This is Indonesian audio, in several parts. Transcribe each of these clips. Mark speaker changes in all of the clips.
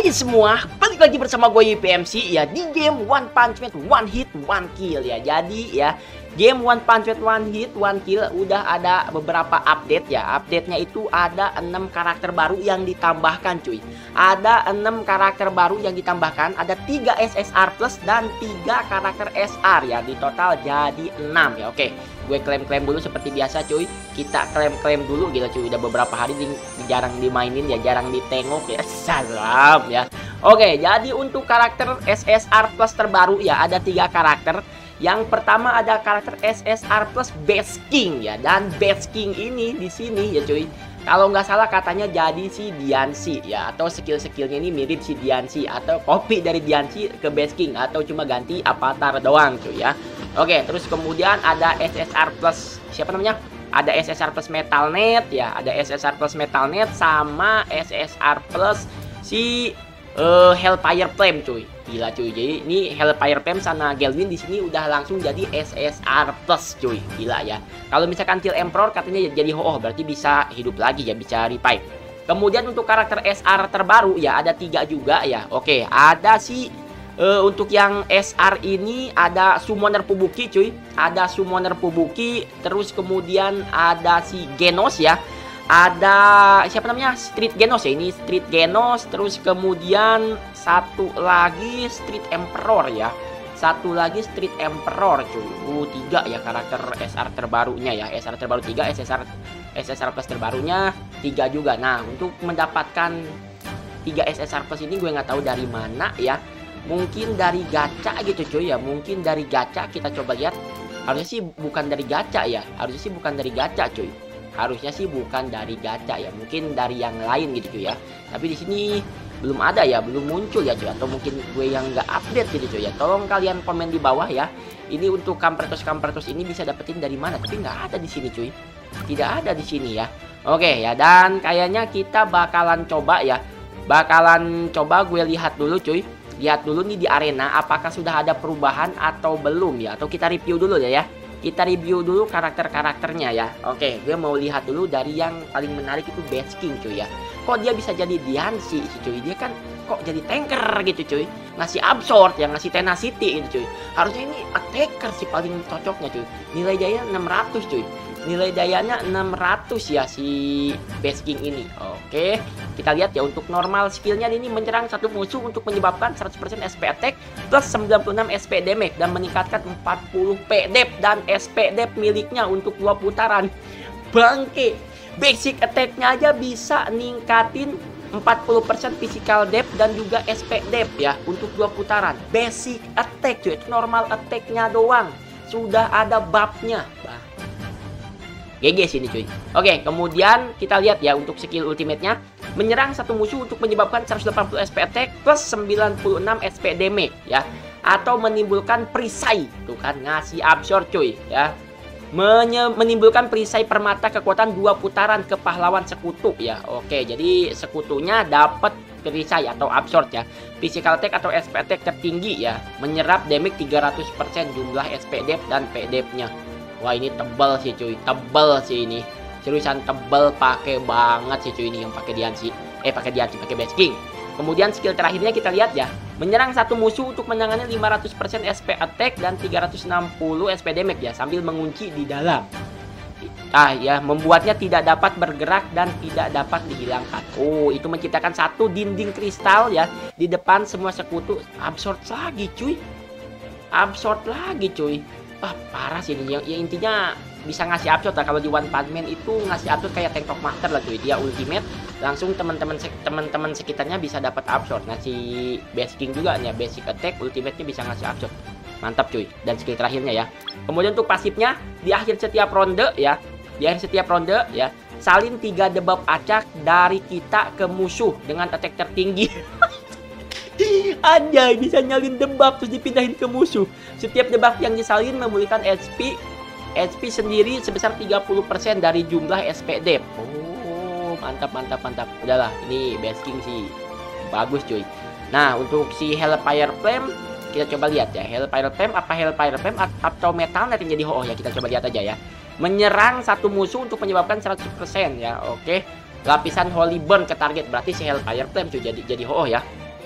Speaker 1: Hai semua, balik lagi bersama gue YPMC ya di game One Punch Man One Hit One Kill ya. Jadi ya, game One Punch Man One Hit One Kill udah ada beberapa update ya. Update-nya itu ada 6 karakter baru yang ditambahkan cuy. Ada 6 karakter baru yang ditambahkan, ada 3 SSR plus dan 3 karakter SR ya. Di total jadi 6 ya. Oke, gue klaim-klaim dulu seperti biasa cuy. Kita klaim-klaim dulu, gila cuy, udah beberapa hari jarang dimainin ya, jarang ditengok ya. Salam ya. Oke, jadi untuk karakter SSR plus terbaru ya ada 3 karakter. Yang pertama ada karakter SSR plus Best King ya, dan Best King ini di sini ya cuy, kalau nggak salah katanya jadi si Diancie ya, atau skill-skillnya ini mirip si Diancie atau copy dari Diancie ke Best King, atau cuma ganti avatar doang cuy ya. Oke, terus kemudian ada SSR plus siapa namanya? Ada SSR plus Metalnet ya, ada SSR plus Metalnet sama SSR plus si Hellfire Flame cuy. Gila cuy. Jadi ini Hellfire Flame sama Gelwin di sini udah langsung jadi SSR plus cuy. Gila ya. Kalau misalkan Kill Emperor katanya jadi ho-oh, berarti bisa hidup lagi ya, bisa revive. Kemudian untuk karakter SR terbaru ya ada 3 juga ya. Oke, ada si untuk yang SR ini ada Summoner Fubuki cuy. Ada Summoner Fubuki, terus kemudian ada si Genos ya. Ada siapa namanya? Street Genos ya, ini Street Genos. Terus kemudian satu lagi Street Emperor ya. Satu lagi Street Emperor cuy. 3 ya karakter SR terbarunya ya. SR terbaru 3, SSR plus terbarunya 3 juga. Nah, untuk mendapatkan 3 SSR plus ini gue nggak tahu dari mana ya. Mungkin dari gacha gitu cuy ya. Mungkin dari gacha, kita coba lihat. Harusnya sih bukan dari gacha ya. Harusnya sih bukan dari gacha cuy. Harusnya sih bukan dari gacha ya, mungkin dari yang lain gitu cuy ya. Tapi di sini belum ada ya, belum muncul ya cuy, atau mungkin gue yang nggak update gitu cuy ya. Tolong kalian komen di bawah ya. Ini untuk Kampertus ini bisa dapetin dari mana? Tapi nggak ada di sini cuy. Tidak ada di sini ya. Oke ya, dan kayaknya kita bakalan coba ya. Bakalan coba gue lihat dulu cuy. Lihat dulu nih di arena apakah sudah ada perubahan atau belum ya. Atau kita review dulu ya. Kita review dulu karakter-karakternya ya. Oke, gue mau lihat dulu dari yang paling menarik itu Best King cuy ya. Kok dia bisa jadi Diancie sih cuy? Dia kan kok jadi tanker gitu cuy. Ngasih absorb ya, ngasih tenacity gitu cuy. Harusnya ini attacker sih paling cocoknya cuy. Nilai daya 600 cuy. Nilai dayanya 600 ya si Best King ini. Oke, kita lihat ya untuk normal skillnya ini menyerang satu musuh untuk menyebabkan 100% SP attack plus 96 SP damage dan meningkatkan 40 P dep dan SP dep miliknya untuk 2 putaran. Bangke, basic attack-nya aja bisa ningkatin 40% physical depth dan juga SP depth ya untuk 2 putaran. Basic attack cuy, itu normal attack-nya doang. Sudah ada buff-nya. GG sini cuy. Oke, kemudian kita lihat ya untuk skill ultimate-nya. Menyerang satu musuh untuk menyebabkan 180 SP attack plus 96 SP damage ya. Atau menimbulkan perisai. Tuh kan, ngasih absorb cuy ya. Menimbulkan perisai permata kekuatan 2 putaran ke pahlawan sekutu ya. Oke, jadi sekutunya dapat perisai atau absorb ya. Physical attack atau SP attack tertinggi ya. Menyerap damage 300% jumlah SP dep dan P dep-nya. Wah, ini tebal sih cuy, tebal sih ini. Seriusan tebal, pakai banget sih cuy ini yang pakai Diancie. Pakai Best King. Kemudian skill terakhirnya kita lihat ya. Menyerang satu musuh untuk menangani 500% SP attack dan 360 SP damage ya, sambil mengunci di dalam. Ya, membuatnya tidak dapat bergerak dan tidak dapat dihilangkan. Oh, itu menciptakan satu dinding kristal ya di depan semua sekutu. Absorb lagi cuy. Absorb lagi cuy. Wah, parah sih ini. Ya intinya bisa ngasih absorb lah. Kalau di One Punch Man itu ngasih absorb kayak Tank Top Master lah cuy. Dia ultimate langsung teman-teman sekitarnya bisa dapat absorb. Ngasih Best King juga nih, basic attack ultimate-nya bisa ngasih absorb. Mantap cuy. Dan skill terakhirnya ya. Kemudian untuk pasifnya di akhir setiap ronde ya. Di akhir setiap ronde ya, salin 3 debuff acak dari kita ke musuh dengan attack tertinggi. Anjay, bisa nyalin debuff terus dipindahin ke musuh. Setiap debuff yang disalin memulihkan HP sendiri sebesar 30% dari jumlah SP dep. Oh, mantap. Udahlah, ini Best King sih bagus cuy. Nah, untuk si Hellfire Flame kita coba lihat ya. Hellfire Flame atau Metalnet yang jadi ho-oh ya. Kita coba lihat aja ya. Menyerang satu musuh untuk menyebabkan 100% ya. Oke. Lapisan Holy Burn ke target, berarti si Hellfire Flame cuy jadi ho-oh ya.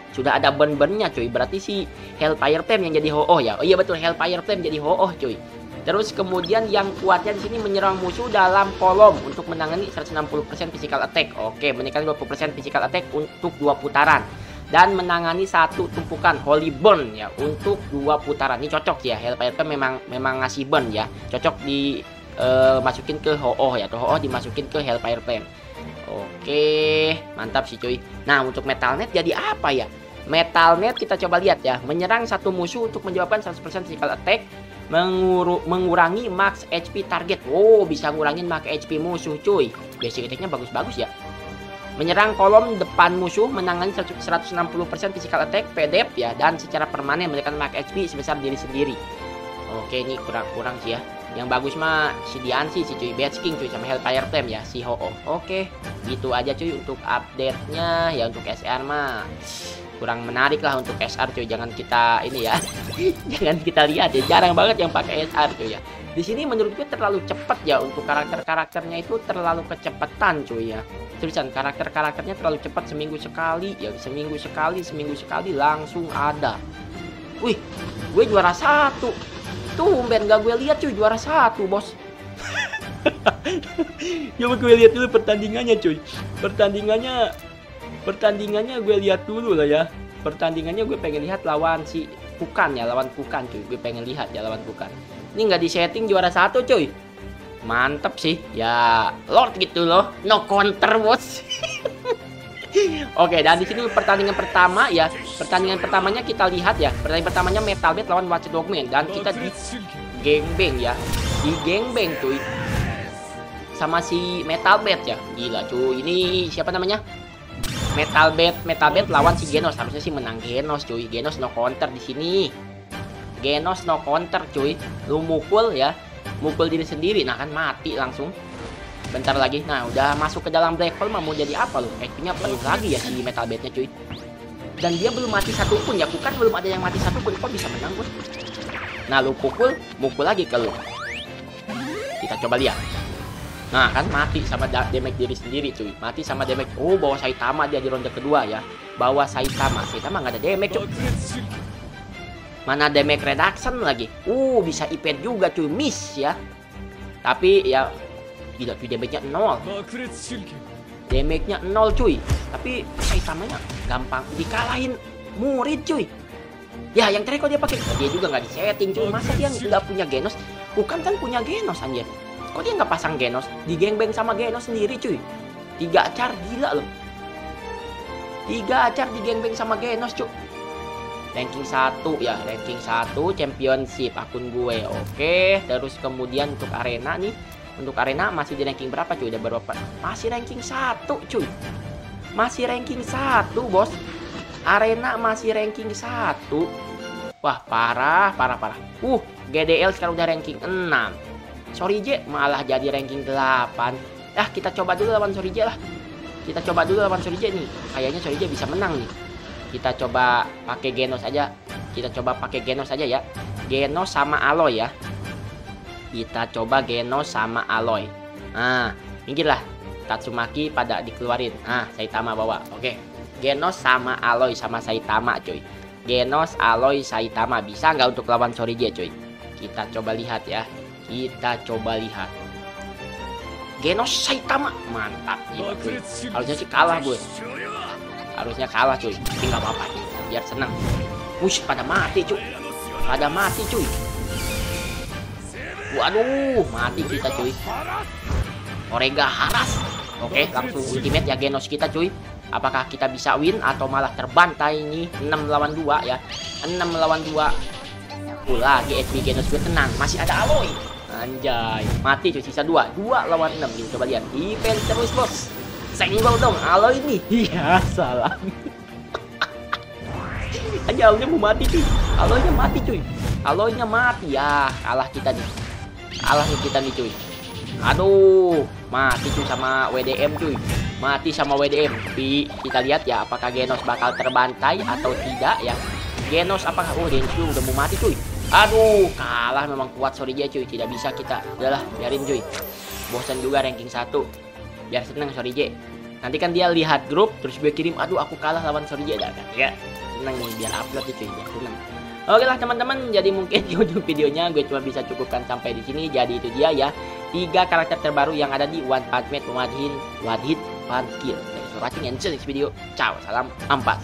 Speaker 1: Sudah ada burn-burnnya cuy. Berarti si Hellfire Flame yang jadi Ho-Oh ya. Oh iya betul, Hellfire Flame jadi Ho-Oh cuy. Terus kemudian yang kuatnya di sini menyerang musuh dalam kolom untuk menangani 160% physical attack. Oke, menekan 20% physical attack untuk 2 putaran. Dan menangani satu tumpukan Holy Burn ya untuk 2 putaran. Ini cocok ya, Hellfire Flame memang ngasih burn ya. Cocok di masukin ke Ho-Oh ya. Atau Ho-Oh dimasukin ke Hellfire Flame. Oke, mantap sih cuy. Nah, untuk Metal Net jadi apa ya? Metal Net kita coba lihat ya. Menyerang satu musuh untuk menyebabkan 100% physical attack, mengurangi max HP target. Oh, bisa ngurangin max HP musuh cuy. Basic attack-nya bagus-bagus ya. Menyerang kolom depan musuh, menangani 160% physical attack, PDEP ya, dan secara permanen menekan max HP sebesar diri sendiri. Oke, ini kurang sih ya. Yang bagus mah si Diancie sih cuy, Bad King cuy, sama Hellfire Flame ya, si Ho-Oh. Oke, gitu aja cuy untuk update-nya. Ya untuk SR mah kurang menarik lah untuk SR cuy. Jangan kita ini ya. Jangan kita lihat ya, jarang banget yang pakai SR cuy ya. Di sini menurut gue terlalu cepat ya, untuk karakternya itu terlalu kecepatan cuy ya. Tulisan karakternya terlalu cepat, seminggu sekali ya, seminggu sekali langsung ada. Wih, gue juara 1. Tumben gak gue lihat cuy, juara 1 bos. Coba gue lihat dulu pertandingannya cuy. Pertandingannya gue lihat dulu lah ya. Pertandingannya gue pengen lihat lawan si Kukan ya, lawan Kukan cuy. Gue pengen lihat ya lawan Kukan. Ini nggak di setting juara 1 cuy. Mantep sih ya, Lord gitu loh, no counter bos. Oke, dan di sini pertandingan pertama ya. Pertandingan pertamanya kita lihat ya. Pertandingan pertamanya Metal Bat lawan Watch Dogman, dan kita di gangbang ya. Di gangbang cuy. Sama si Metal Bat ya. Gila cuy. Ini siapa namanya? Metal Bat lawan si Genos. Harusnya sih menang Genos cuy. Genos no counter di sini. Genos no counter cuy. Lu mukul ya. Mukul diri sendiri, nah kan mati langsung. Bentar lagi, nah udah masuk ke dalam black hole, mau jadi apa lu? HP-nya penuh lagi ya si Metal Bat-nya cuy. Dan dia belum mati satupun ya, bukan belum ada yang mati satupun, kok bisa menang gue? Nah lu mukul lagi ke lu. Kita coba lihat. Nah kan mati sama damage diri sendiri cuy. Mati sama damage, oh bawa Saitama dia di ronde kedua ya. Bawa Saitama nggak ada damage cuy. Mana damage reduction lagi. Bisa event juga cuy, miss ya. Tapi ya gila cuy, damage-nya 0. Damage-nya 0 cuy. Tapi Saitamanya gampang dikalahin murid cuy. Ya yang terakhir kok dia pakai, dia juga nggak disetting cuy. Masa dia nggak punya Genos? Bukan kan punya Genos anjir. Kok dia nggak pasang Genos? Di gangbang sama Genos sendiri cuy. 3 acar gila loh. 3 acar di gangbang sama Genos cuy. Ranking 1 ya, ranking 1 championship akun gue. Oke, terus kemudian untuk arena nih. Untuk arena masih di ranking berapa cuy? Udah berapa? Masih ranking 1 cuy. Masih ranking 1 bos. Arena masih ranking 1. Wah parah. GDL sekarang udah ranking 6. Sorije malah jadi ranking 8. Kita coba dulu lawan Sorije lah. Kita coba dulu lawan Sorije nih. Kayaknya Sorije bisa menang nih. Kita coba pakai Genos aja. Ya. Genos sama Aloy ya. Kita coba Genos sama Aloy. Nah, minggirlah. Tatsumaki pada dikeluarin. Saitama bawa. Oke. Genos sama Aloy sama Saitama cuy. Genos, Aloy, Saitama. Bisa nggak untuk lawan Sorije cuy? Kita coba lihat ya. Genos Saitama. Mantap. Gila, cuy. Harusnya sih kalah gue. Cuy. Tapi nggak apa-apa cuy. Biar senang. Wush, pada mati cuy. Waduh, mati kita cuy. Orega Haras. Oke, langsung ultimate ya Genos kita cuy. Apakah kita bisa win atau malah terbantai ini? 6 lawan 2 ya. 6 lawan 2. Lagi HP Genos gue tenang. Masih ada Aloy. Anjay, mati cuy, sisa 2 lawan 6 nih. Coba lihat. Defense terus bos. Senggol dong Aloy nih. Iya, salah. Aja Aloynya mau mati cuy. Aloynya mati ya. Kalah kita nih cuy. Aduh, mati cuy sama WDM cuy. Tapi kita lihat ya apakah Genos bakal terbantai atau tidak ya. Genos apakah Denshu udah mau mati cuy. Aduh, kalah memang kuat Sorije cuy. Tidak bisa kita. Udahlah, biarin cuy. Bosan juga ranking 1. Biar seneng Sorije. Nanti kan dia lihat grup, terus gue kirim, aduh aku kalah lawan Sorja dah kan. Ya, seneng nih biar upload nih cuy, biar seneng. Oke lah teman-teman, jadi mungkin di ujung videonya gue cuma bisa cukupkan sampai di sini. Jadi itu dia ya, 3 karakter terbaru yang ada di One Punch Man, One Hit, One Kill. Thanks for watching and see you next video. Ciao, salam ampas.